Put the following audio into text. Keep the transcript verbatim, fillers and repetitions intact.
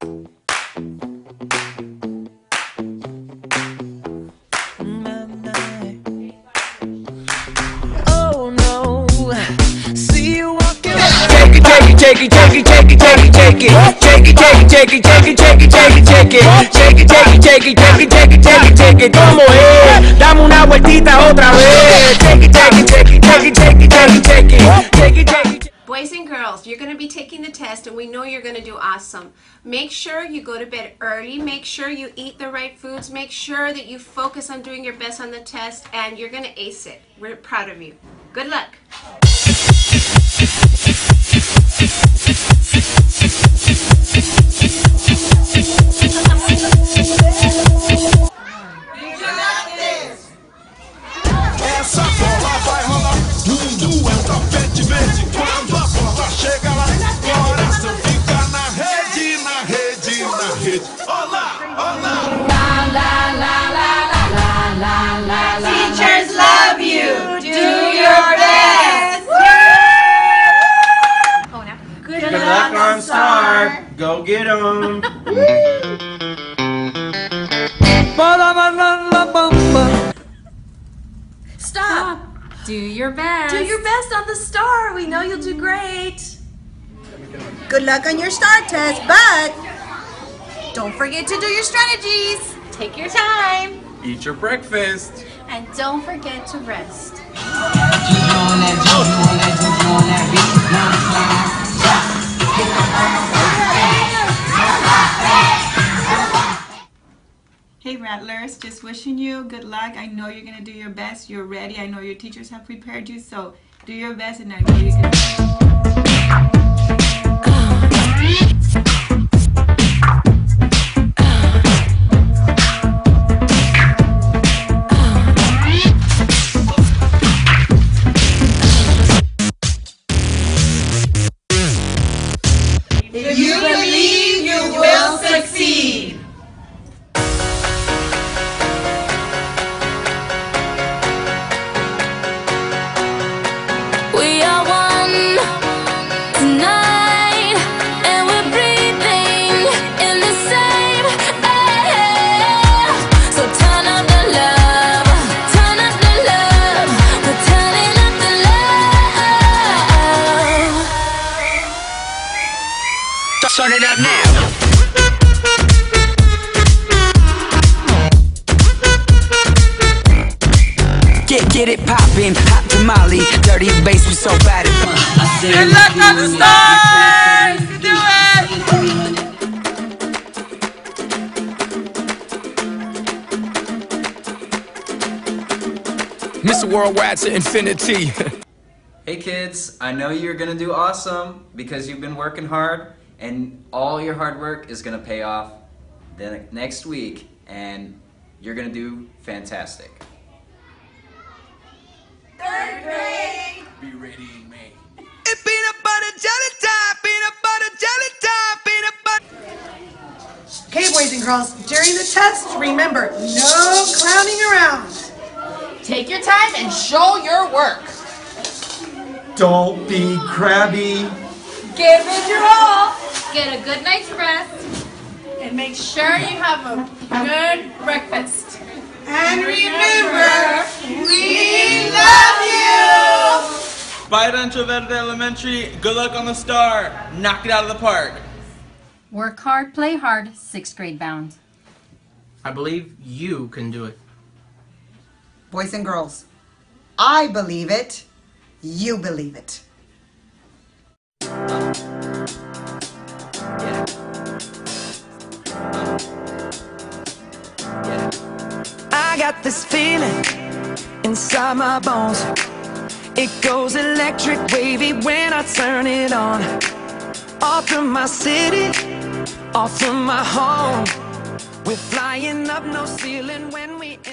Shake it, shake it, shake it, shake it, shake it, shake it, shake it, shake it, shake it, shake it, shake it, shake it, shake it, shake it, shake it, shake it, shake it, shake it, como es, dame una vueltita otra vez, shake it, shake it, shake it, shake it, shake it, shake it, shake it, shake it, shake it. Boys and girls, you're going to be taking the test and we know you're going to do awesome. Make sure you go to bed early, make sure you eat the right foods, make sure that you focus on doing your best on the test, and you're going to ace it. We're proud of you. Good luck. Essa bola vai rolar, mundo é um tapete verde. Quando a bola chega lá, coração fica na rede, na rede, na rede. Olá, olá. La la la la la la la la. Teachers love you. Do your best. Oh, now. Good, Good luck on Star. Go get 'em. Stop. Do your best. Do your best on the Star. We know you'll do great. Good luck on your STAR test, but don't forget to do your strategies. Take your time. Eat your breakfast. And don't forget to rest. Hey Rattlers, just wishing you good luck. I know you're going to do your best. You're ready. I know your teachers have prepared you, so do your best and I know you can. If you believe, you will succeed. We are one tonight, and we're breathing in the same air. So turn up the love, turn up the love, we're turning up the love. Turn it up now. Get, get it poppin', hot tamale, dirty bass, we so bad at fun. Good luck on the Stars! Do it! Mister Worldwide to infinity. Hey kids, I know you're gonna do awesome because you've been working hard, and all your hard work is gonna pay off the next week, and you're gonna do fantastic. Third grade. Be ready in May. It's peanut butter jelly time, peanut butter jelly time, peanut butter. Okay, boys and girls, during the test, remember, no clowning around. Take your time and show your work. Don't be crabby. Give it your all. Get a good night's rest. And make sure you have a good breakfast. And remember, We love you. Bye, Rancho Verde Elementary. Good luck on the Star. Knock it out of the park. Work hard, play hard, sixth grade bound. I believe you can do it. boys and girls, I believe it, you believe it. I got this feeling inside my bones. It goes electric wavy when I turn it on. Off from my city, off from my home. We're flying up no ceiling when we